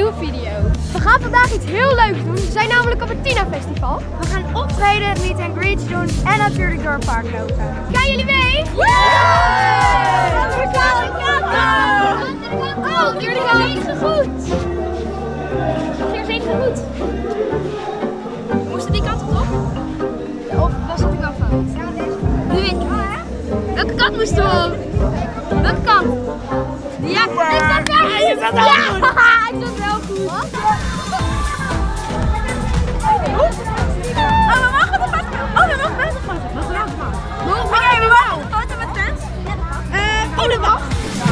nieuwe video. We gaan vandaag iets heel leuks doen. We zijn namelijk op het Tina Festival. We gaan optreden, meet and greets doen en natuurlijk door het park lopen. Gaan jullie mee? Oh, jullie gaan even goed. Ging zeker goed. We moesten die kant op, toch? Of was het wel fout? Nu weet ik wel, hè? Welke kant moesten we op? Welke kant? Ja, ik zat wel goed. Je zat wel goed. Ja, ik zat wel goed. Oh, we mogen de foto. Oh, we mogen best een foto. Oké, we mogen een foto met fans. Oh, dat mag.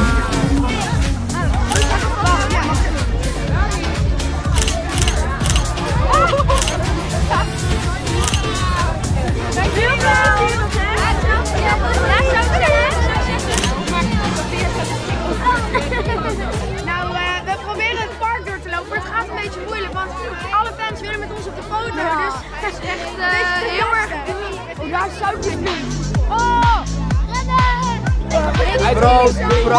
Nou, we proberen het park door te lopen, maar het gaat een beetje moeilijk, want alle fans willen met ons op de foto, dus het is echt heel erg... Oh, daar zou ik het doen. Oh! Rennen! Brood!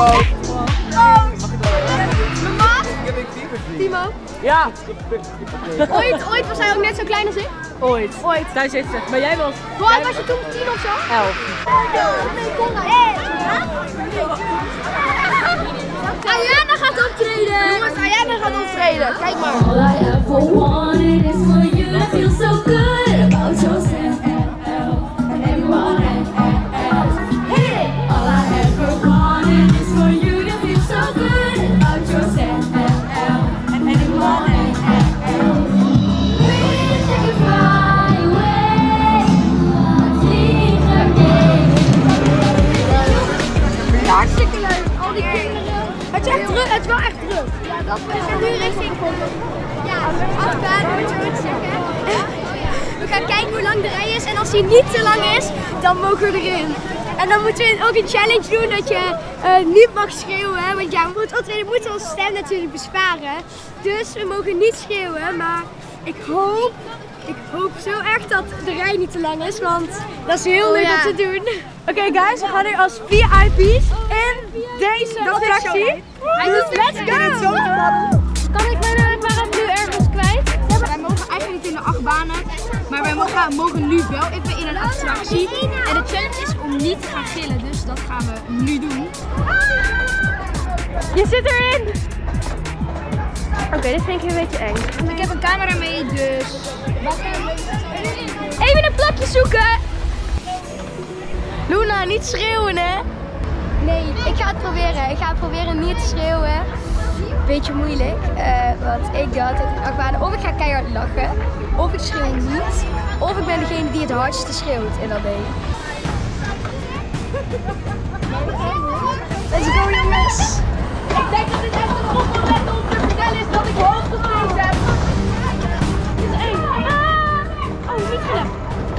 Mijn maat? Timo? Ja, Ooit was hij ook net zo klein als ik? ooit. Daar zit ze. Maar jij was... Hoe oud was je toen? 10 of zo? 11. Ayana gaat optreden! Jongens, Ayana gaat optreden. Kijk maar. All I ever wanted is for you to feel so good about yourself and everyone else. Hit it! All I ever wanted is for you to feel so good about yourself and everyone else. We can fly away, Ja, hartstikke leuk. Al die kinderen. Het is echt druk. Het is wel echt druk. Ja, dat we gaan nu richting ja, afbaan, moet je goed zeggen. We gaan kijken hoe lang de rij is en als die niet te lang is, dan mogen we erin. En dan moeten we ook een challenge doen dat je niet mag schreeuwen. Want ja, voor het optreden moeten we onze stem natuurlijk besparen. Dus we mogen niet schreeuwen, maar ik hoop zo erg dat de rij niet te lang is, want dat is heel leuk om te doen. Oké, guys, we gaan nu als VIP's in deze attractie. Dus let's go! Kan ik mijn paraat nu ergens kwijt? Wij mogen eigenlijk niet in de achtbanen, maar wij mogen nu wel even in een attractie. En de challenge is om niet te gaan gillen, dus dat gaan we nu doen. Je zit erin! Oké, dit vind ik een beetje eng. Ik heb een camera mee, dus... Even een plakje zoeken! Luna, niet schreeuwen, hè? Nee, ik ga het proberen. Ik ga proberen niet te schreeuwen. Beetje moeilijk, want ik dacht dat ik achtbanen of ik ga keihard lachen, of ik schreeuw niet, of ik ben degene die het hardste schreeuwt in dat ding. Let's go, jongens! Ik denk dat dit echt een goed moment om te vertellen is dat ik hoog gespeeld heb. Dit is één. Oh, niet gelukt.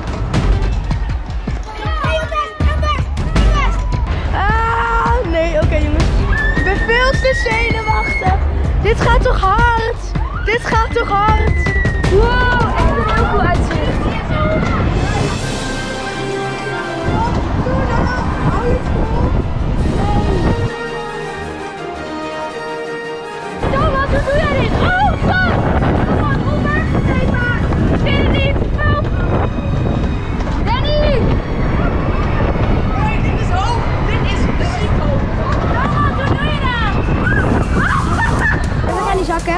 Nee, oké, jongens. Ik ben veel te zenuwachtig. Dit gaat toch hard? Dit gaat toch hard? Wow, echt een heel cool uitzicht. Thomas, hoe doe jij dit? Oh, fuck! Kom op, Robert. Nee, maar. Ik weet het niet. Help! Danny! Hey, dit is hoog. Dit is ziek hoog. Thomas, hoe doe je dat? En we gaan die zakken.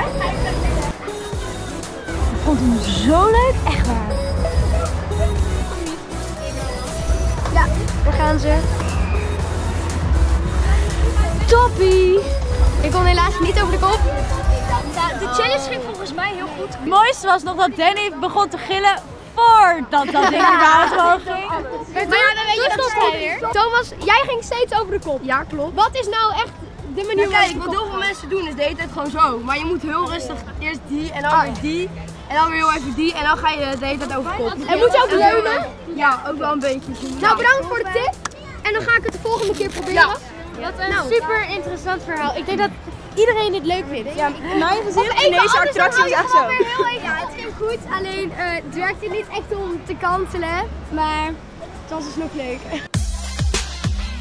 Ik vond hem zo leuk. Echt waar. Ja, daar gaan ze. Toppie. Ik kon helaas niet over de kop. De challenge ging volgens mij heel goed. Het mooiste was nog dat Danny begon te gillen voordat dat ding überhaupt gewoon ging. Maar ja, dan weet je dat stond weer. Thomas, jij ging steeds over de kop. Ja, klopt. Wat is nou echt de manier Kijk, wat heel veel mensen doen is de hele tijd gewoon zo. Maar je moet heel rustig eerst die en dan weer die. En dan weer heel even die en dan ga je de hele tijd over kop. En moet je ook leunen? Ja, ook wel een beetje. Nou, bedankt voor de tip. En dan ga ik het de volgende keer proberen. Wat een super interessant verhaal. Ik denk dat iedereen dit leuk vindt. Ja, mijn gezin Of in deze anders, attractie dan is hou echt je zo. gewoon weer heel even. Ja, het ging goed. Alleen het werkte niet echt om te kantelen. Maar het was dus nog leuk.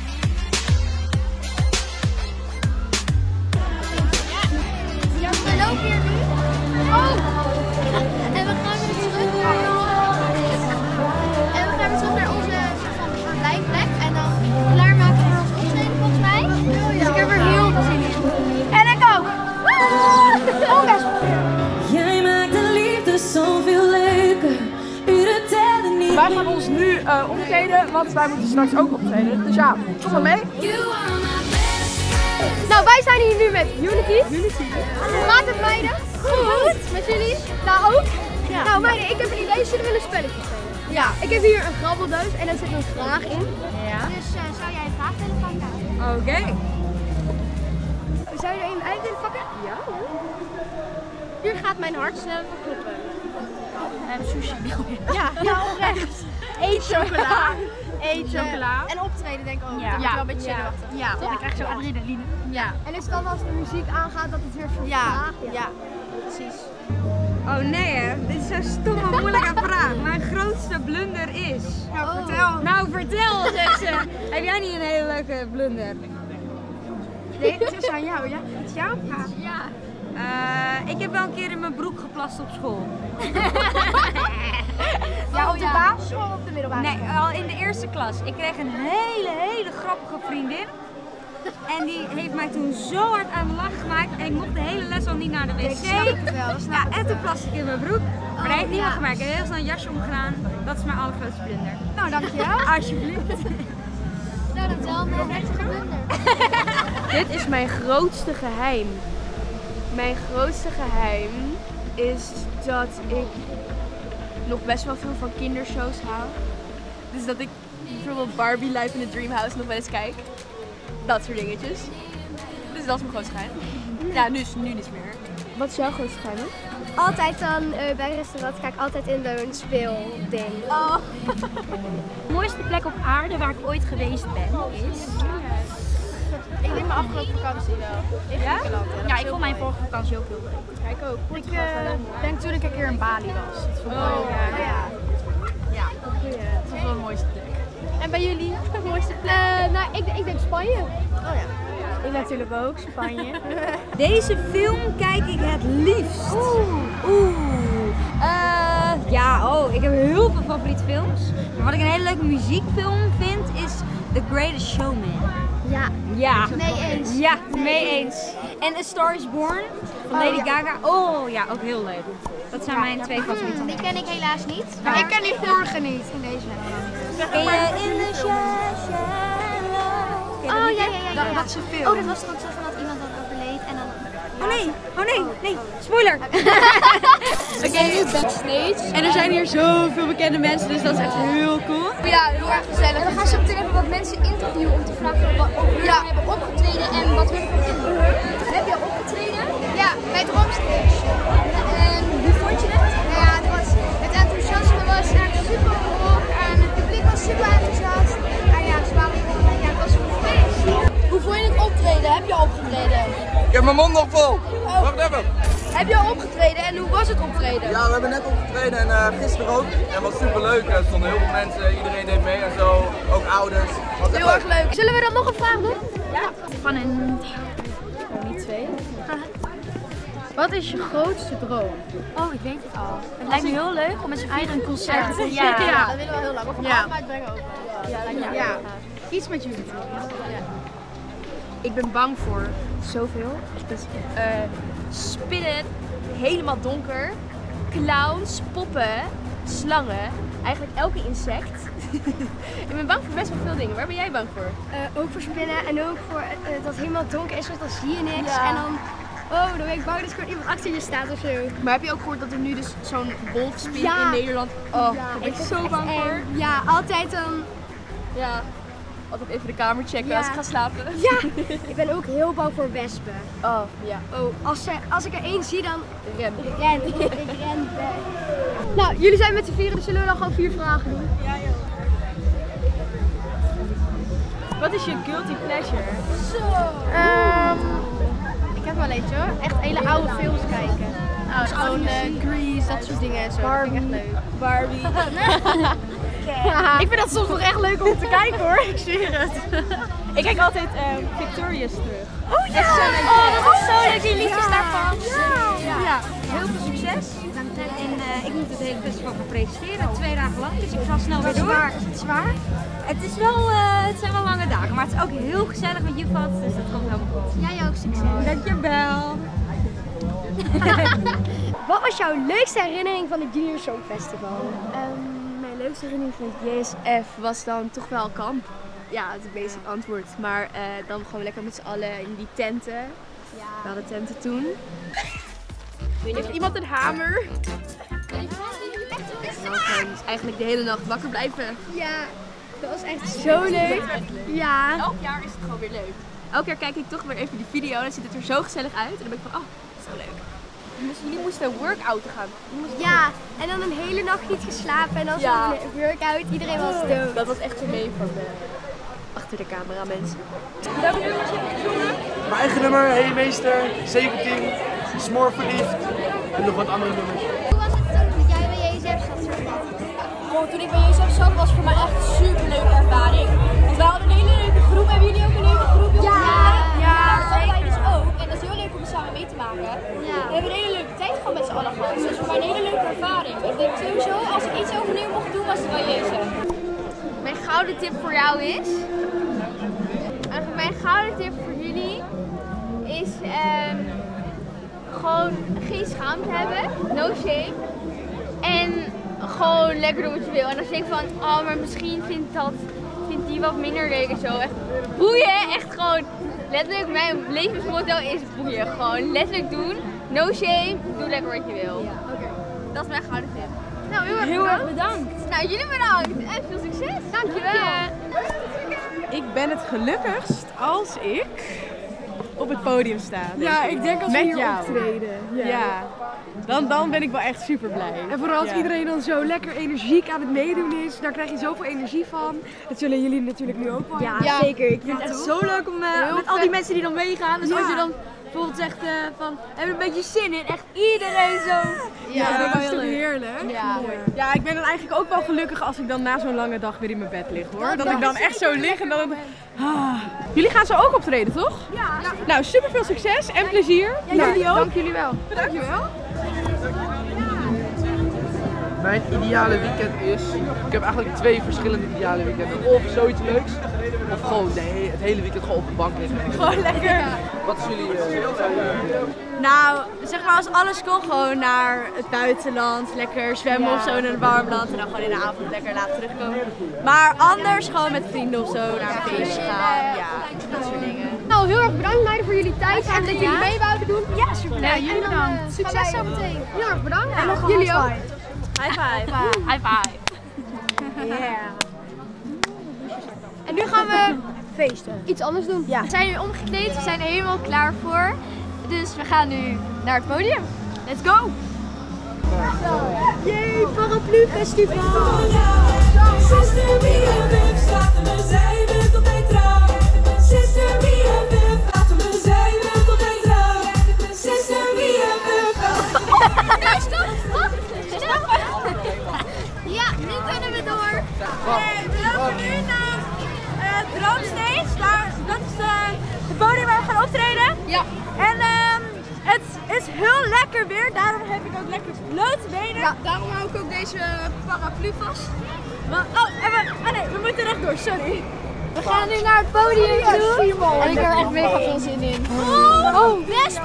Ja, ook hier nu. Oh! En we gaan weer terug naar onze verblijfplek. En dan klaarmaken voor ons optreden volgens mij. Dus ik heb er heel veel zin in. En ik ook. Oh, best. Jij maakt de liefde zoveel leuker. Uren tellen niet. Wij gaan ons nu omkleden, want wij moeten straks ook optreden. Dus ja, kom maar mee. Nou, wij zijn hier nu met Unity. Hoe gaat het, meiden? Goed. Met jullie? Nou, ook? Ja. Nou, meiden, ik heb een idee. Zullen we een spelletje spelen? Ja. Ik heb hier een grabbeldoos en daar zit een vraag in. Ja. Dus zou jij een vraag willen pakken? Oké. Zou je er een uit willen pakken? Ja. Hier gaat mijn hart snel kloppen. Sushi. Ja, oprecht. Eet chocola. En optreden denk ik ook. Ja. Wel een beetje zenuwachtig. Ja, dan krijg je zo adrenaline. Ja. En is dan als de muziek aangaat dat het weer vervaagt? Ja, precies. Oh nee hè, dit is zo'n stomme moeilijke vraag. Mijn grootste blunder is... Nou vertel, zegt ze. Heb jij niet een hele leuke blunder? Nee, het is aan jou, ja? Het is jouw vraag. Ja. Ik heb wel een keer in mijn broek geplast op school. Ja, op de basisschool of op de middelbare school? Nee, al in de eerste klas. Ik kreeg een hele grappige vriendin. En die heeft mij toen zo hard aan de lach gemaakt. En ik mocht de hele les al niet naar de wc. Ik snap het wel, En toen plaste ik in mijn broek. Maar dat heeft niemand gemerkt. Ik heb heel snel een jasje omgedaan. Dat is mijn allergrootste blunder. Nou, dankjewel. Alsjeblieft. Nou, dat is wel een heftige blunder. Dit is mijn grootste geheim. Mijn grootste geheim is dat ik nog best wel veel van kindershows hou. Dus dat ik bijvoorbeeld Barbie Live in the Dream House nog wel eens kijk. Dat soort dingetjes. Dus dat is mijn grootste geheim. Ja, nu niet meer. Wat is jouw grootste geheim? Altijd dan bij een restaurant kijk ik altijd in zo'n speelding. Oh. De mooiste plek op aarde waar ik ooit geweest ben is... Ik denk mijn afgelopen vakantie wel. In Griekenland. Ja, ik vond mijn vorige vakantie ook heel leuk. Ja, ik ook. Ik denk toen ik een keer in Bali was. Dat vond ik wel ja, dat was wel de mooiste plek. En bij jullie? De mooiste plek? Nou, ik denk Spanje. Oh ja. Ik natuurlijk ook, Spanje. Deze film kijk ik het liefst. Ik heb heel veel favoriete films. Maar wat ik een hele leuke muziekfilm vind is The Greatest Showman. Ja. Mee eens. Ja, mee eens. En A Star is Born van Lady Gaga. Oh ja, ook heel leuk. Dat zijn mijn twee favorieten. Die ken ik helaas niet. Maar ik ken die vorige niet. In deze Ken je In the Shallow? Oh ja. Dat is een film. Oh, dat was toch ook zo van dat iemand dan overleed en dan... Oh nee, spoiler! We zijn nu backstage en er zijn hier zoveel bekende mensen, dus dat is echt heel cool. Ja, heel erg gezellig. En we gaan zo meteen even wat mensen interviewen om te vragen of we hebben opgetreden en wat hun vinden. Heb je opgetreden? Ja, bij het Romstage. En hoe vond je het? Ja, het enthousiasme was echt super hoog en het publiek was super enthousiast. En ja, het was een feest. Hoe vond je het optreden? Heb je opgetreden? Ik heb mijn mond nog vol. Wacht even. Heb je al opgetreden en hoe was het optreden? Ja, we hebben net opgetreden en gisteren ook. En het was super leuk. Er stonden heel veel mensen, iedereen deed mee en zo. Ook ouders. Was Heel erg leuk. Zullen we dan nog een vraag doen? Ja. Van een... Niet twee. Wat is je grootste droom? Oh, ik weet het al. Het lijkt me heel leuk om met z'n vieren een concert te doen. Ja. Dat willen we heel lang. Of een album uitbrengen ook. Ja. Iets met jullie. Ik ben bang voor zoveel. Spinnen, helemaal donker, clowns, poppen, slangen, eigenlijk elke insect. Ik ben bang voor best wel veel dingen. Waar ben jij bang voor? Ook voor spinnen en ook voor dat het helemaal donker is, want dan zie je niks. En dan ben ik bang dat er gewoon iemand achter je staat of zo. Maar heb je ook gehoord dat er nu dus zo'n wolfspin Ja. in Nederland... Oh, daar ben ik zo bang voor. Ja, altijd dan... Ja, altijd even de kamer checken als ik ga slapen. Ja, ik ben ook heel bang voor wespen. Oh, ja. Als ik er één zie, dan Ren. ik ren weg. Nou, jullie zijn met z'n vieren, dus zullen we dan gewoon 4 vragen doen? Ja, joh. Wat is je guilty pleasure? Ik heb wel eentje hoor. Echt hele oude films kijken. Gewoon Grease, dat soort dingen en zo. Dat vind ik echt leuk. Barbie. Ik vind dat soms nog echt leuk om te kijken hoor, ik zweer het. Ik kijk altijd Victorious terug. Oh ja! Oh, dat is zo leuk, die liedjes daarvan. Ja, heel veel succes. En ik moet het hele festival gaan presenteren, 2 dagen lang, dus ik ga snel weer door. Is het zwaar? Het zijn wel lange dagen, maar het is ook heel gezellig met Juvat, dus dat komt helemaal goed. Jij ook, succes. Dankjewel. Wat was jouw leukste herinnering van het Junior Songfestival? Mijn leukste herinnering van het JSF was dan toch wel kamp. Ja, het is een basic antwoord. Maar dan gewoon lekker met z'n allen in die tenten. We hadden tenten toen. Heeft iemand een hamer? En dan gewoon eigenlijk de hele nacht wakker blijven. Ja, dat was echt zo leuk. Ja. Elk jaar is het gewoon weer leuk. Elk jaar kijk ik toch weer even die video en dan ziet het er zo gezellig uit. En dan ben ik van, oh, zo leuk. Jullie moesten een workout gaan. Ja, en dan een hele nacht niet geslapen en dan zo'n workout. Iedereen was dood. Dat was echt zo mee van achter de camera mensen. Mijn eigen nummer, Hey Meester, 17, Smoor verliefd en nog wat andere nummers. Hoe was het toen jij bij JSF zat? Toen ik bij JSF zat was voor mij echt een super leuke ervaring. Want wij hadden een hele leuke groep. Hebben jullie ook een leuke groep? Ja, dat wij dus ook. En dat is heel leuk om samen mee te maken. Ja. We hebben een hele leuke tijd gehad met z'n allen gehad. Dus voor mij een hele leuke ervaring. Ik denk sowieso, als ik iets overnieuw mocht doen, was het bij JSF. Mijn gouden tip voor jou is... Mijn gouden tip voor jullie is gewoon geen schaamte hebben, no shame. En gewoon lekker doen wat je wil. En als je denkt van, oh maar misschien vindt die wat minder leuk en zo. Echt boeien, echt gewoon letterlijk mijn levensmotto is boeien. Gewoon letterlijk doen, no shame, doe lekker wat je wil. Oké. Dat is mijn gouden tip. Nou, heel erg bedankt. Nou, jullie bedankt en veel succes. Dankjewel. Ik ben het gelukkigst als ik op het podium sta. Ja, ik denk als we met hier jou optreden. Ja. Dan ben ik wel echt super blij. En vooral als iedereen dan zo lekker energiek aan het meedoen is, daar krijg je zoveel energie van. Dat zullen jullie natuurlijk nu ook wel. Ja, zeker. Ik vind het echt Zo leuk om met al die mensen die dan meegaan. Dus als je dan bijvoorbeeld zegt van, heb je een beetje zin in? Echt iedereen zo. Ja, dat is toch heerlijk? Ja, ik ben dan eigenlijk ook wel gelukkig als ik dan na zo'n lange dag weer in mijn bed lig hoor. Dat ik dan echt zo lig en dan... Jullie gaan zo ook optreden, toch? Ja. Nou, super veel succes en plezier. Ja, jullie ook. Dank jullie wel. Dankjewel. Mijn ideale weekend is, ik heb eigenlijk 2 verschillende ideale weekenden. Of zoiets leuks, of gewoon het hele weekend gewoon op de bank liggen. Gewoon lekker. Wat is jullie? Nou, zeg maar als alles kon, gewoon naar het buitenland, lekker zwemmen of zo in een warm land en dan gewoon in de avond lekker laten terugkomen. Maar anders gewoon met vrienden of zo naar een feestje gaan, ja, dat soort dingen. Nou, heel erg bedankt meiden voor jullie tijd en dat jullie mee wouden doen. Ja, super leuk. Ja, jullie bedankt. Succes zometeen. Heel erg bedankt. En nog jullie ook. High five. High five. Yeah. En nu gaan we feesten. Iets anders doen. We zijn nu omgekleed, we zijn er helemaal klaar voor. Dus we gaan nu naar het podium. Let's go! Yay, Paraplu Festival. Sister BFF, laten we zijn met altijd trouw. Sister BFF, laten we zijn met altijd trouw. Sister BFF. Nee, stop! Wacht! Stop! Ja, nu kunnen we door. We lopen nu naar Droomstage, dat is het podium waar we gaan optreden. Ja. En het is heel lekker weer, daarom heb ik ook lekker blote benen. Ja, daarom hou ik ook deze paraplu vast. Nee, we moeten rechtdoor, sorry. We gaan nu naar het podium toe. En ik heb er echt mega veel zin in. Oh, wesp!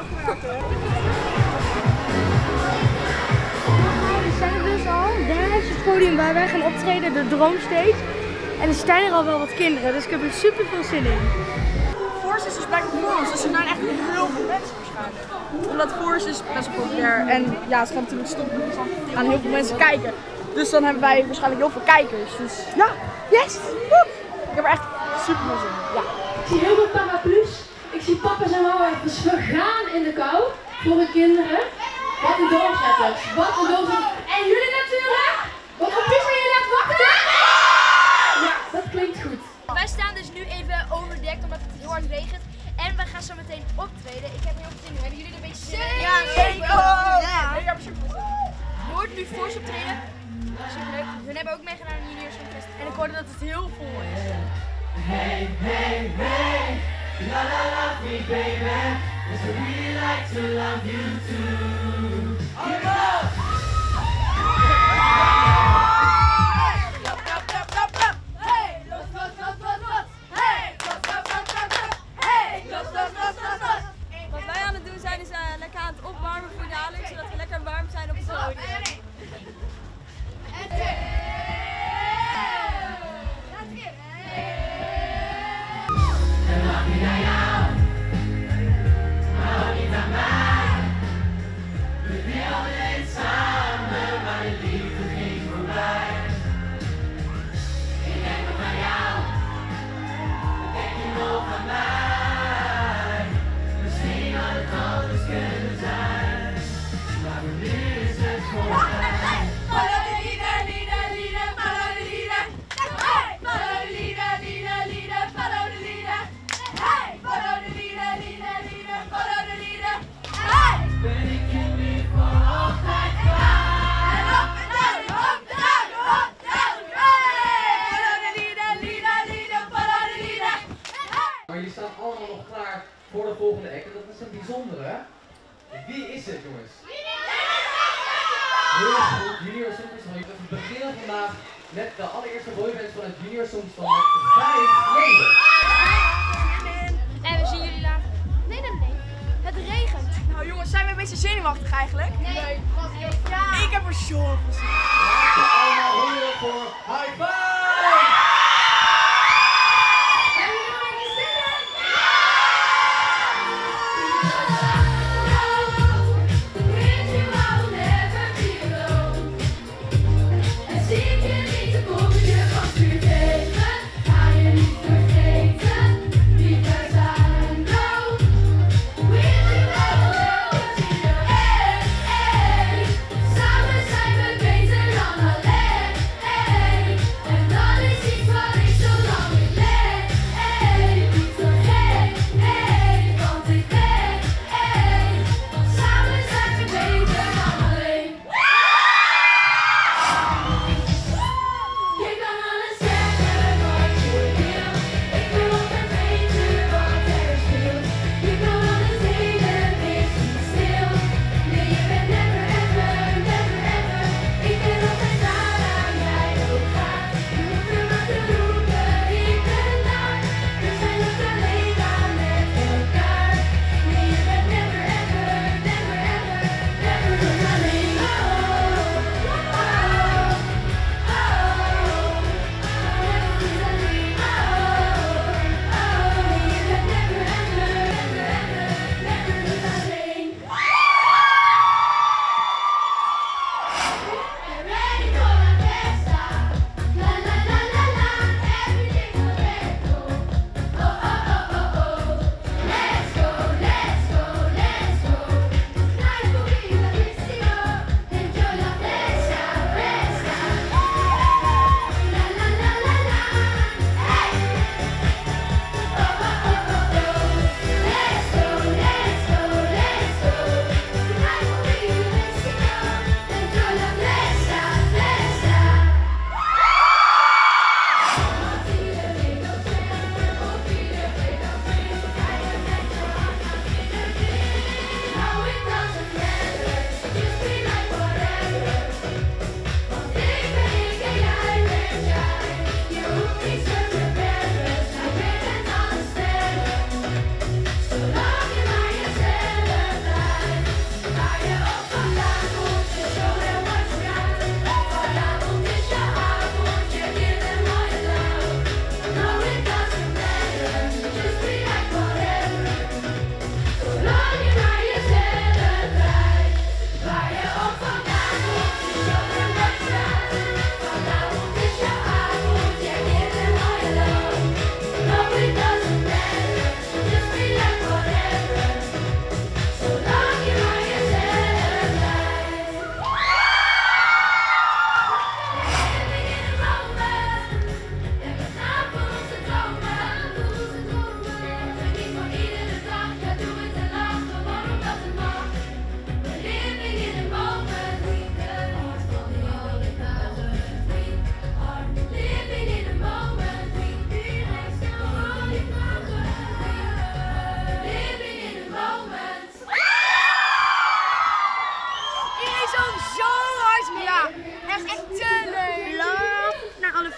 We zijn dus al. Daar is het podium waar wij gaan optreden, de Droomstage. En er zijn er al wel wat kinderen, dus ik heb er super veel zin in. Force is dus blijkbaar voor ons, dus er zijn echt heel veel mensen waarschijnlijk. Omdat Force is best wel populair en ja, het gaat natuurlijk stoppen, dus dan gaan heel veel mensen kijken. Dus dan hebben wij waarschijnlijk heel veel kijkers. Dus ja, yes! Woe! Ik heb er echt super veel zin in. Ja. Ik zie heel veel paraplu's. Ik zie papa's en mama's vergaan in de kou voor hun kinderen. Wat een doorzetters. Wat een doorzetters. En jullie natuurlijk. Wat voor pizza jullie aan het wachten? Ja, dat klinkt goed. Wij staan dus nu even overdekt omdat het heel hard regent. En we gaan zo meteen optreden. Ik heb heel veel zin in. Hebben jullie er een beetje zin in? Ja, zeker! Ik heb er super veel zin in. Je hoort nu Force optreden. Superleuk. Hun hebben ook meegedaan aan de Junior Songfestival. En ik hoorde dat het heel vol is. Hey, hey, hey. La la love me baby, 'cause I really like to love you too. Wat wij aan het doen zijn is lekker aan het opwarmen voor dadelijk, zodat we lekker warm zijn op het podium. Maar jullie staan allemaal nog klaar voor de volgende act. En dat is een bijzondere. Wie is het, jongens? Heel goed, Junior Songfestival. We beginnen vandaag met de allereerste boyband van het Junior Songfestival met 5 leden. En we zien jullie later. Nee. Het regent. Nou jongens, zijn we een beetje zenuwachtig eigenlijk? Nee. Ja. Ik heb er zo veel zin in. Laten we allemaal horen voor High Five! Samen zijn we beter dan alleen.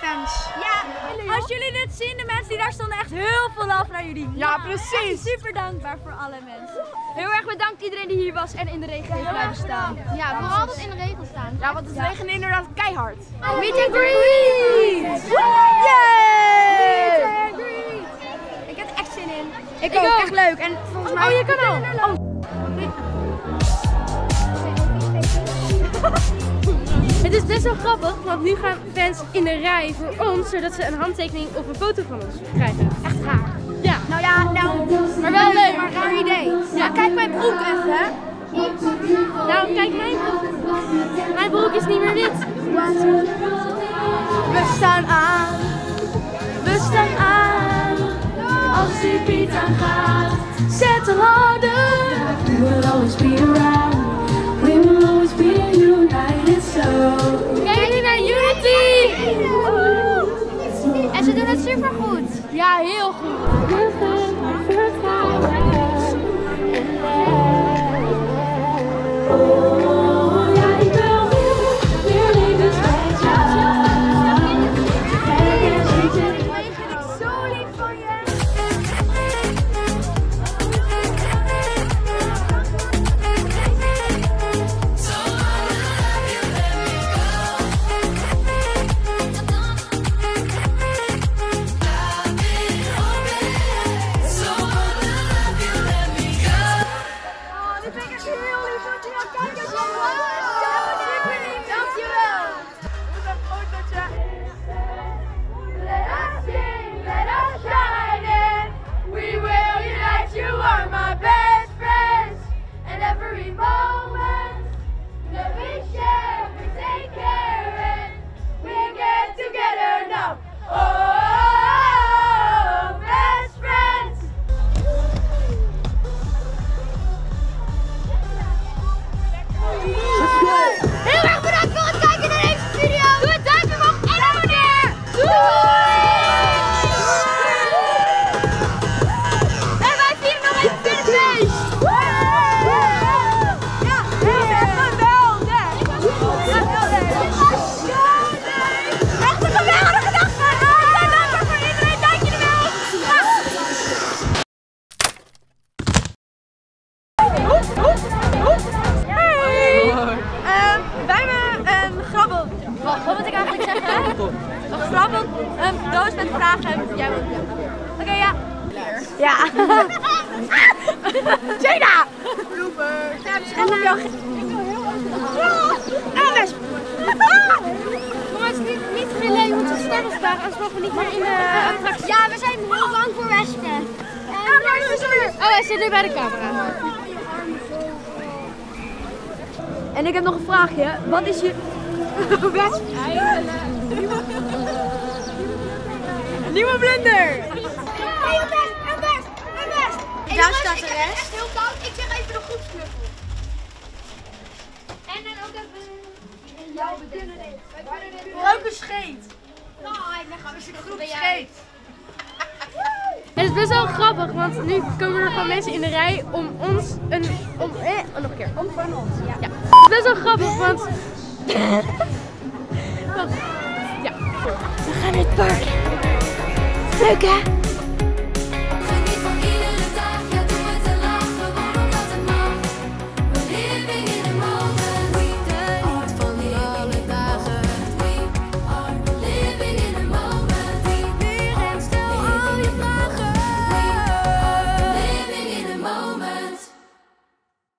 fans. Ja, als jullie dit zien, de mensen die daar stonden, echt heel veel love naar jullie. Ja, precies. Echt super dankbaar voor alle mensen. Heel erg bedankt iedereen die hier was en in de regen heeft blijven staan. Ja, vooral dat in de regen staan. Ja, want het regende inderdaad keihard. Meet and greet! Yay! Ik heb er echt zin in. Ik ook, echt leuk. En volgens mij... Oh, je kan al. Het is best wel grappig, want nu gaan fans in de rij voor ons, zodat ze een handtekening of een foto van ons krijgen. Echt raar. Ja. Nou ja, maar wel leuk, maar raar idee. Ja, kijk mijn broek even. Nou, kijk mijn broek. Mijn broek is niet meer wit. We staan aan. We staan aan. Als die beat aangaat, zet hem harder. We will always be around. We will always be united so. Kijk nu naar Unity! En ze doen het super goed. Ja, heel goed. Oh ja, ik wil weer leven met jou. Ik vind het zo lief van je. Wat moet ik eigenlijk zeggen? Een grappig doos met vragen. Jij moet. Oké, ja. Ja. Jada! Blooper. En op jou. Best. Maar het is niet geleden, je moet op sterren staan, anders mogen we niet meer in de attractie. Ja, we zijn heel bang voor wespen. Oh, hij zit nu bij de camera. En ik heb nog een vraagje. Wat is je... Wesp? Nieuwe blunder! Hey, een best! Daar staat de Ik heb rest. echt heel koud. Ik zeg even de groepsknuffel. En dan ook even... Ja, we kunnen dit. Welke scheet? Nou, dan gaan we ze groep Scheet. Het is best wel grappig, want nu komen er gewoon mensen in de rij om ons nog een keer. Om van ons, ja. Ja. Het is best wel grappig, want... Ja. We gaan naar het park. Leuk hè?